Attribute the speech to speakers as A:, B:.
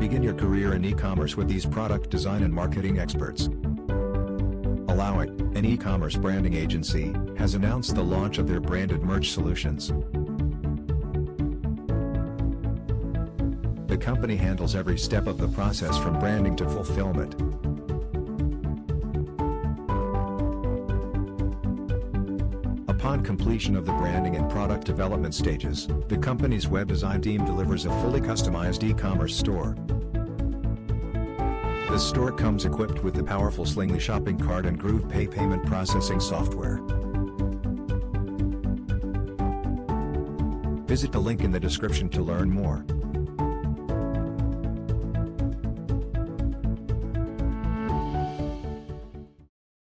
A: Begin your career in e-commerce with these product design and marketing experts. Allowit, an e-commerce branding agency, has announced the launch of their branded merch solutions. The company handles every step of the process from branding to fulfillment. Upon completion of the branding and product development stages, the company's web design team delivers a fully customized e-commerce store. The store comes equipped with the powerful Slingly shopping cart and Groove Pay payment processing software. Visit the link in the description to learn more.